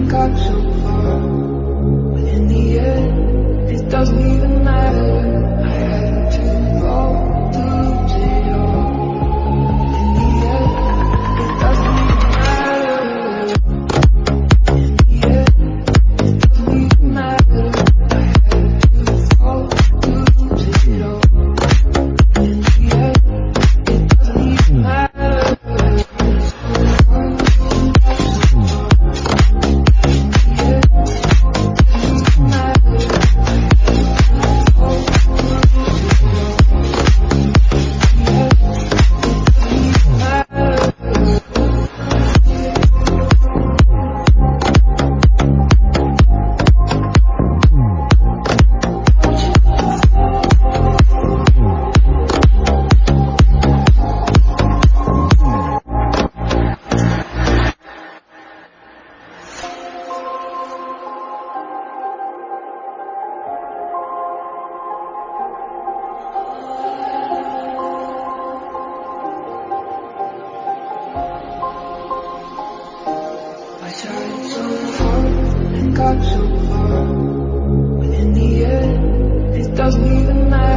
got so far, but in the end, it doesn't even matter. I had to fall to lose it all. In the end, it doesn't even matter. In the end, it doesn't even matter. I had to fall to lose it all. In the end, it doesn't even matter. I tried so hard and got so far, but in the end, it doesn't even matter.